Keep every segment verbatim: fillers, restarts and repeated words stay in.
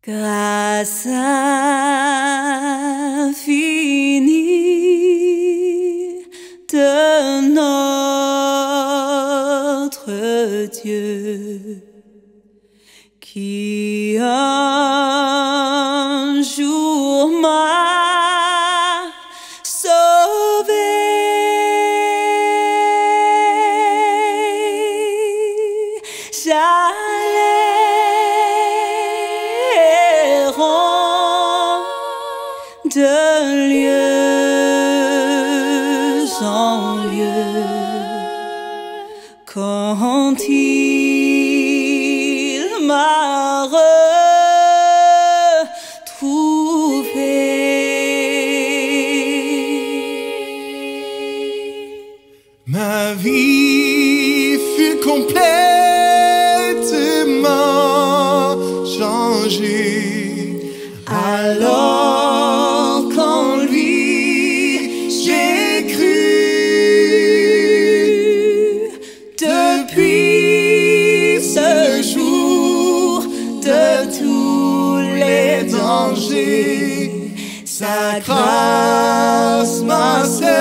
grâce infinie de notre Dieu, qui un jour m'a sauvé. J'allais errant de lieu en lieu quand il m'a retrouvé. Ma vie fut complètement changée Alors qu'en lui j'ai cru. Depuis ce jour de tous les dangers, sa grâce m'a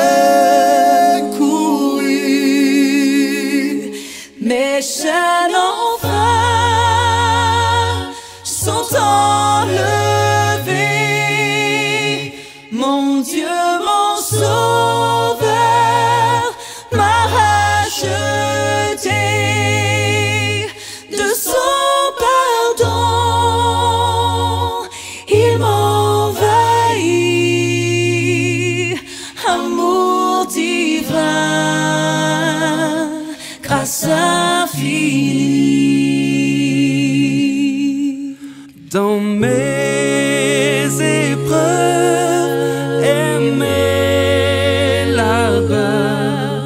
secouru. Mes chaînes enfin sont enlevées. Mon Dieu, mon sauveur, m'a racheté de son pardon. Il m'envahit, amour divin, grâce infinie. Dans mes épreuves et mes labeurs,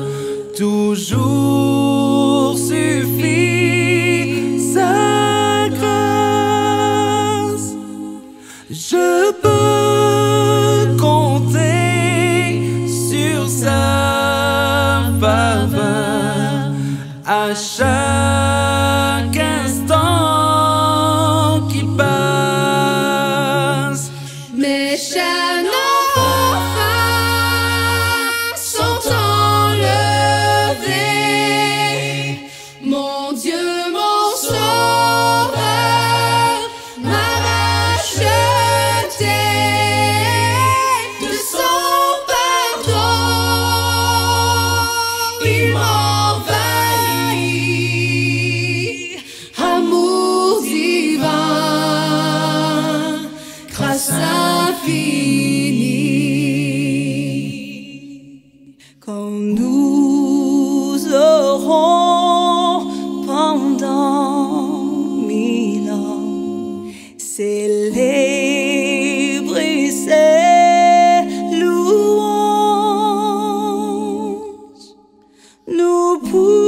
toujours suffit sa grâce. Je peux compter sur sa faveur à chaque instant qui passe. Mes chaînes enfin sont enlevées. Mon Dieu, mon sauveur, m'a racheté de son pardon. Il m'envahit, amour divin, grâce infinie. Quand nous aurons pendant mille ans célébré ses louanges, nous pourrons